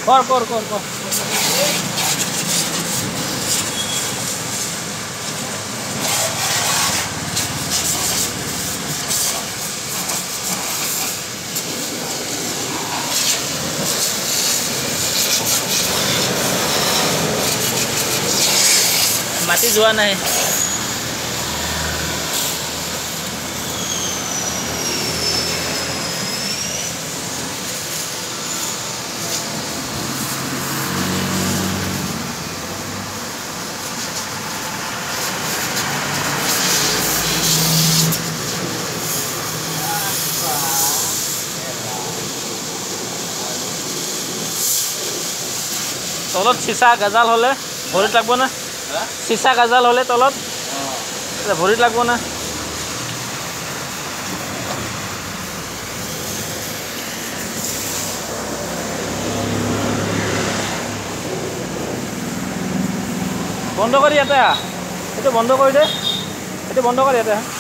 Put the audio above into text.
কৰ মাটি যোৱা নাই তলত চিচা গাজাল হলে ভৰিত লাগব না চিচা গাজাল হলে তলত ভৰিত লাগব না বন্ধ কৰি ইয়াতে এইটো বন্ধ কৰি দে এইটো বন্ধ কৰি ইয়াতে